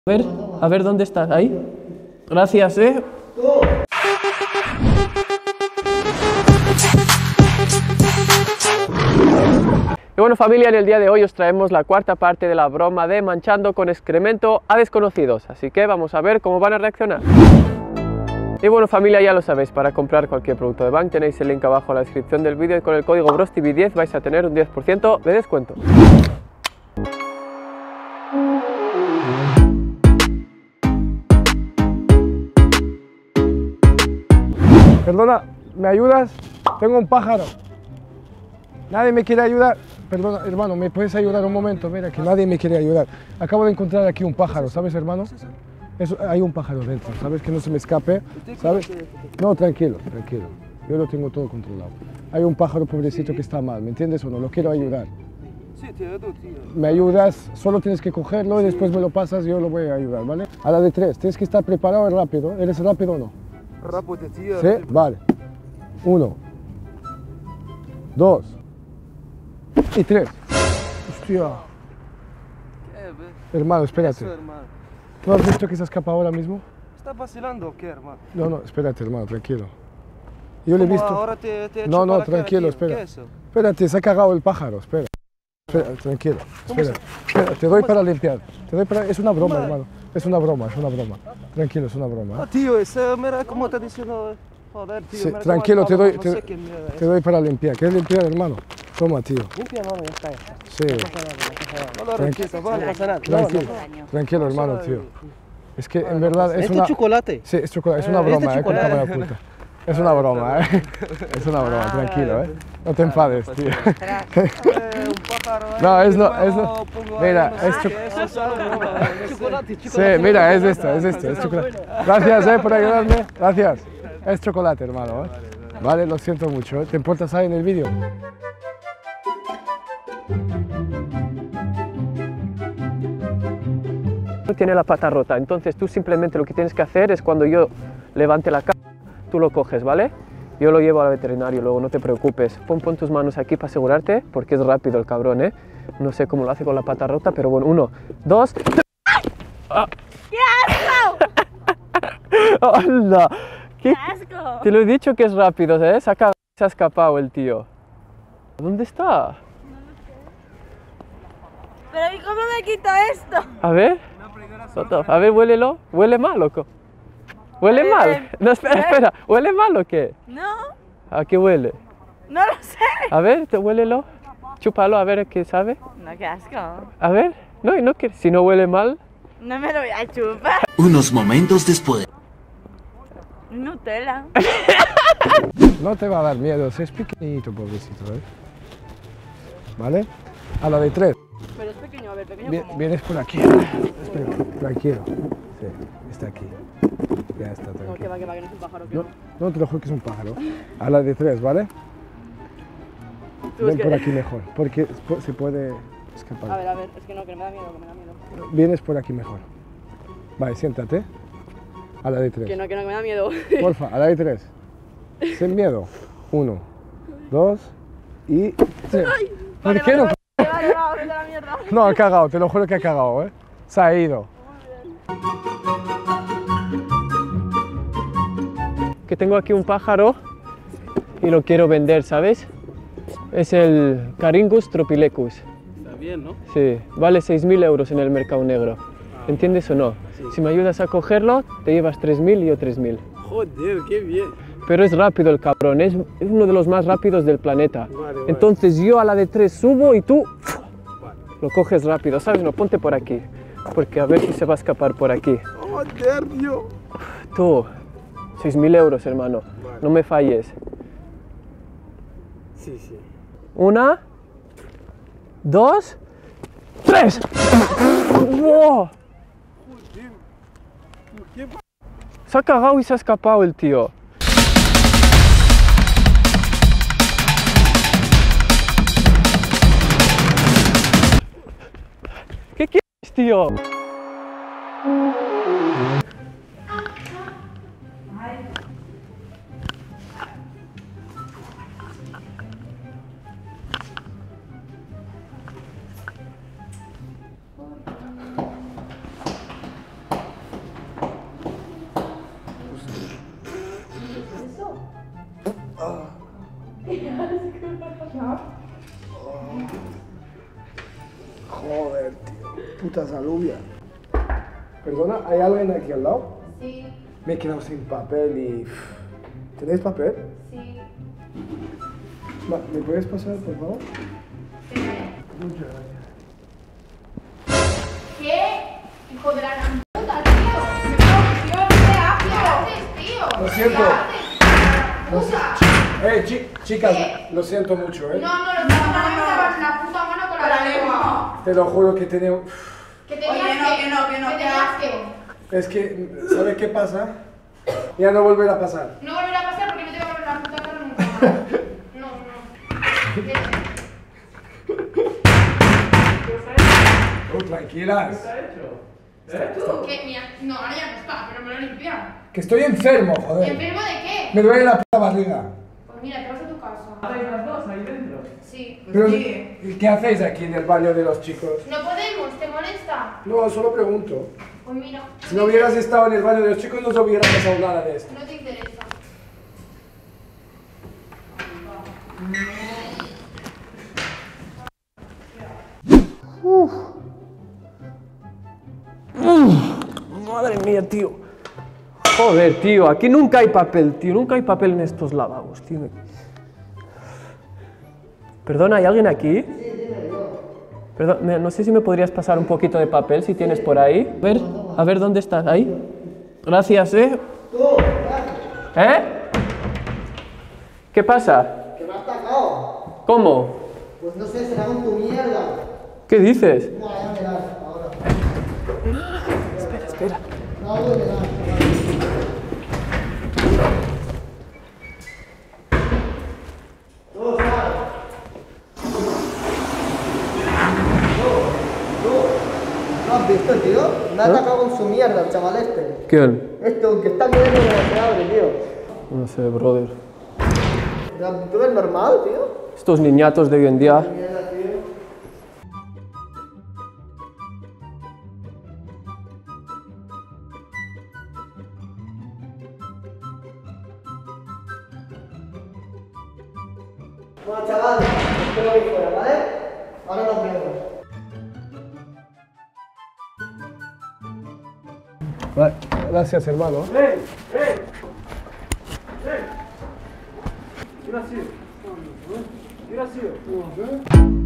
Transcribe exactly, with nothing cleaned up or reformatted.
A ver, a ver dónde estás, ahí. Gracias, eh. Y bueno, familia, en el día de hoy os traemos la cuarta parte de la broma de manchando con excremento a desconocidos, así que vamos a ver cómo van a reaccionar. Y bueno, familia, ya lo sabéis, para comprar cualquier producto de Bang tenéis el link abajo en la descripción del vídeo y con el código BROSTV diez vais a tener un diez por ciento de descuento. Perdona, ¿me ayudas? Tengo un pájaro. Nadie me quiere ayudar. Perdona, hermano, ¿me puedes ayudar un momento? Mira, que nadie me quiere ayudar. Acabo de encontrar aquí un pájaro, ¿sabes, hermano? Eso, hay un pájaro dentro, ¿sabes? Que no se me escape, ¿sabes? No, tranquilo, tranquilo. Yo lo tengo todo controlado. Hay un pájaro pobrecito que está mal, ¿me entiendes o no? Lo quiero ayudar. Sí, tío, tú, tío. ¿Me ayudas? Solo tienes que cogerlo y después me lo pasas y yo lo voy a ayudar, ¿vale? A la de tres, tienes que estar preparado y rápido. ¿Eres rápido o no? Rápido, tío. ¿Sí? Vale. Uno. Dos. Y tres. Hostia. ¿Qué, Hermano, espérate. Eso, hermano. ¿Tú has visto que se escapa ahora mismo? ¿Estás vacilando o qué, hermano? No, no, espérate, hermano, tranquilo. Yo le he ¿Cómo visto. ahora te, te he No, hecho no, para la cara, tranquilo, tío? espera. ¿Qué es eso? Espérate, se ha cagado el pájaro, espera. Espera, tranquilo. Espera, espera, te doy para limpiar. Te doy para... Es una broma, ¿Cómo? hermano. Es una broma, es una broma. Tranquilo, es una broma. Ah, ¿eh? tío, ese, mira cómo está diciendo. Joder, tío. Sí, mira cómo tranquilo, te acaba, doy, no te, sé qué mierda es. te doy para limpiar. ¿Quieres limpiar, hermano? Toma, tío. Limpia, mano, ya está. ya está. Sí. No pasa nada, no pasa nada. No lo Tranqui- repitas, vale, no pasa nada. No, Tranquilo, no. tranquilo, hermano, tío. Es que en verdad es ¿Este una... chocolate? Sí, es chocolate, es una Eh, broma, este eh, con chocolate. cámara oculta. Es una broma, eh. Es una broma, Ah, tranquilo, eh. No te enfades, tío. Eh, un pájaro, eh, No, es y lo- luego es lo- pongo mira, ahí, no sé es qué, cho- eso es algo, no, chocolate, Sí, chocolate. mira, es esto, es esto, es chocolate. Gracias, eh, por ayudarme. Gracias. Es chocolate, hermano, eh. Vale, lo siento mucho, eh. ¿Te importas ahí en el vídeo? Tiene la pata rota, entonces tú simplemente lo que tienes que hacer es cuando yo levante la cama, tú lo coges, ¿vale? Yo lo llevo al veterinario, luego no te preocupes. Pon, pon tus manos aquí para asegurarte, porque es rápido el cabrón, ¿eh? No sé cómo lo hace con la pata rota, pero bueno, uno, dos, tres. ¡Ah! ¡Qué asco! ¡Hola! ¿Qué? ¡Qué asco! Te lo he dicho que es rápido, ¿eh? Se ha, ca- se ha escapado el tío. ¿Dónde está? Pero ¿y cómo me quito esto? A ver. Soto, a ver, huélelo. Huele mal, loco. ¿Huele Eh, mal? No, espera, eh. espera. ¿Huele mal o qué? No, ¿A qué huele? no lo sé. A ver, te huélelo. Chúpalo, a ver qué sabe. No, qué asco. A ver. No, y no que si no huele mal. No me lo voy a chupar. Unos momentos después. Nutella. No te va a dar miedo, es pequeñito, pobrecito, ¿eh? ¿Vale? A la de tres. Pero es pequeño, a ver, pequeño Bien- como. vienes por aquí. Espera, tranquilo. Sí, está aquí. Ya está, No, que tranquilo. va, que va, que no es un pájaro. Que No, no. no te lo juro que es un pájaro. A la de tres, ¿vale? Tú, Ven es que- por aquí mejor, porque pu- se puede A escapar. ver, a ver, es que no, que me da miedo, que me da miedo. Vienes por aquí mejor. Vale, siéntate. A la de Que tres. no, que no, que me da miedo. Porfa, a la de tres. Sin miedo. Uno, dos y tres. ¿Por Vale, qué no? vale, vale, vale, vale, vete a la mierda. No, ha cagado, te lo juro que ha cagado, ¿eh? Se ha ido. Que tengo aquí un pájaro y lo quiero vender, ¿sabes? Es el Caringus tropilecus. Está bien, ¿no? Sí, vale seis mil euros en el mercado negro. ¿Entiendes o no? Si me ayudas a cogerlo, te llevas tres mil y yo tres mil. Joder, qué bien. Pero es rápido el cabrón, es, es uno de los más rápidos del planeta. Vale, vale. Entonces yo a la de tres subo y tú lo coges rápido, ¿sabes? No, ponte por aquí, porque a ver si se va a escapar por aquí. Joder, tío. Tú, seis mil euros, hermano, no me falles. Sí, sí. Una, dos, tres. ¡Wow! ¿Qué Se ha cagado y se ha escapado el tío. ¿Qué quieres, tío? putas alubias. Perdona, ¿hay alguien aquí al lado? Sí, Me he quedado sin papel y... ¿Tenéis papel? sí. Va, ¿me puedes pasar, por favor? Muchas gracias. ¿Qué? Hijo de la gran puta, tío. ¿Qué haces? ¿Qué haces, tío? Lo siento. ¿Qué haces? Lo Puta. si- Eh, chi- chicas, ¿Qué? lo siento mucho, ¿eh? No, no, no, no, no, no, no, la puta mano con la lengua. Te lo juro que tenía... Que tenías Oye, no, que no, que no, que que tenías asco. que. Es que, ¿sabes qué pasa? Ya no volverá a pasar. No volverá a pasar porque no te va a volver la puta cara nunca más. No, no. Oh, tranquilas. Que mira, no, ahora ya no está, pero me lo limpian. Que estoy enfermo, joder. ¿Enfermo de qué? Me duele la puta barriga. Pues mira, te vas a tu casa. ¿Estáis las dos ahí dentro? Sí. Pero, sí. ¿y ¿qué hacéis aquí en el baño de los chicos? No podemos, ¿te molesta? No, solo pregunto. Pues mira. Si no hubieras estado en el baño de los chicos, no se hubiera pasado nada de esto. No te interesa. Madre mía, tío. Joder, tío, aquí nunca hay papel, tío. Nunca hay papel en estos lavabos, tío. Perdona, ¿hay alguien aquí? Perdón, me- no sé si me podrías pasar un poquito de papel si tienes por ahí. A ver, a ver, ¿dónde estás? Ahí. Gracias, ¿eh? ¿Eh? ¿Qué pasa? Que me has atacado. ¿Cómo? Pues no sé, será con tu mierda. ¿Qué dices? Bueno, ya verás ahora. Espera, espera. No, no verás. Todo sale. ¿No has visto, tío? Me ha atacado con su mierda el chaval este. ¿Quién? Este, aunque está queriendo que no se abre, tío. No sé, brother. ¿Tú ves normal, tío? Estos niñatos de hoy en día. Mierda, tío. Bueno, chaval, espero que fuera, ¿vale? Ahora nos vemos. Va- Gracias, hermano. ¡Ey! ¡Ey! ¡Ey! ¿Qué ha sido? ¿Qué ha sido?